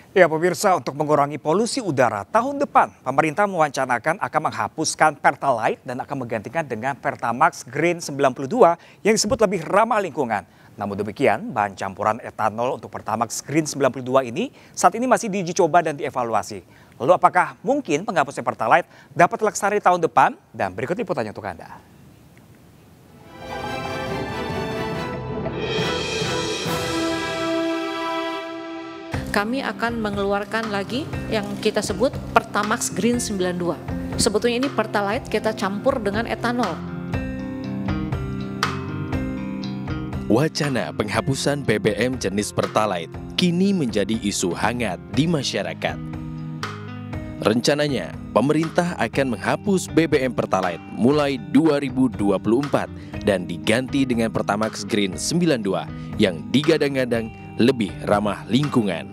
Ya pemirsa, untuk mengurangi polusi udara tahun depan, pemerintah mewacanakan akan menghapuskan Pertalite dan akan menggantikan dengan Pertamax Green 92 yang disebut lebih ramah lingkungan. Namun demikian, bahan campuran etanol untuk Pertamax Green 92 ini saat ini masih diuji coba dan dievaluasi. Lalu apakah mungkin penghapusnya Pertalite dapat terlaksana di tahun depan? Dan berikut liputannya untuk Anda. Kami akan mengeluarkan lagi yang kita sebut Pertamax Green 92. Sebetulnya ini Pertalite kita campur dengan etanol. Wacana penghapusan BBM jenis Pertalite kini menjadi isu hangat di masyarakat. Rencananya, pemerintah akan menghapus BBM Pertalite mulai 2024 dan diganti dengan Pertamax Green 92 yang digadang-gadang lebih ramah lingkungan.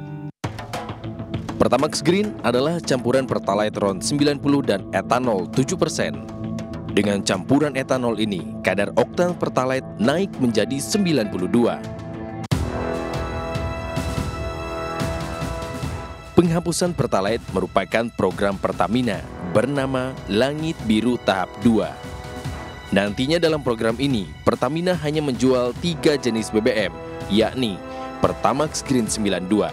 Pertamax Green adalah campuran Pertalite RON 90 dan etanol 7%. Dengan campuran etanol ini, kadar oktan Pertalite naik menjadi 92. Penghapusan Pertalite merupakan program Pertamina bernama Langit Biru Tahap 2. Nantinya dalam program ini, Pertamina hanya menjual 3 jenis BBM, yakni Pertamax Green 92,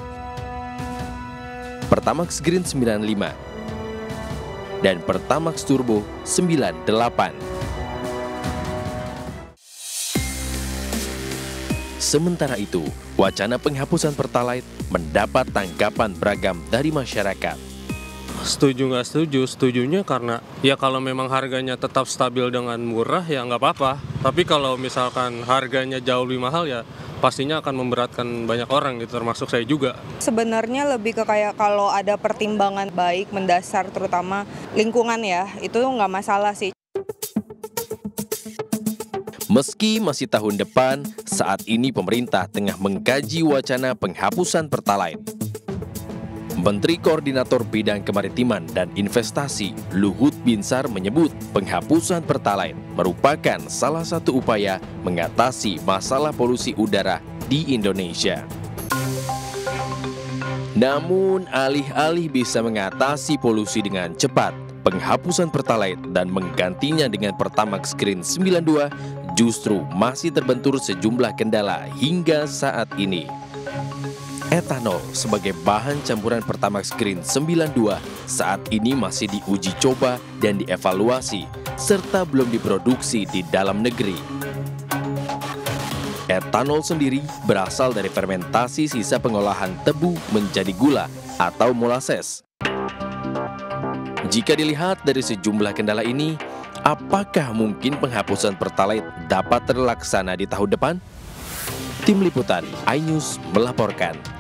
Pertamax Green 95, dan Pertamax Turbo 98. Sementara itu, wacana penghapusan Pertalite mendapat tanggapan beragam dari masyarakat. Setuju nggak setuju? Setujunya karena ya kalau memang harganya tetap stabil dengan murah ya nggak apa-apa. Tapi kalau misalkan harganya jauh lebih mahal ya pastinya akan memberatkan banyak orang gitu, termasuk saya juga. Sebenarnya lebih ke kayak kalau ada pertimbangan baik mendasar terutama lingkungan ya, itu nggak masalah sih. Meski masih tahun depan, saat ini pemerintah tengah mengkaji wacana penghapusan Pertalite. Menteri Koordinator Bidang Kemaritiman dan Investasi Luhut Binsar menyebut penghapusan Pertalite merupakan salah satu upaya mengatasi masalah polusi udara di Indonesia. Namun, alih-alih bisa mengatasi polusi dengan cepat, penghapusan Pertalite dan menggantinya dengan Pertamax Green 92 justru masih terbentur sejumlah kendala hingga saat ini. Etanol sebagai bahan campuran Pertamax Green 92 saat ini masih diuji coba dan dievaluasi, serta belum diproduksi di dalam negeri. Etanol sendiri berasal dari fermentasi sisa pengolahan tebu menjadi gula atau molasses. Jika dilihat dari sejumlah kendala ini, apakah mungkin penghapusan Pertalite dapat terlaksana di tahun depan? Tim Liputan iNews melaporkan.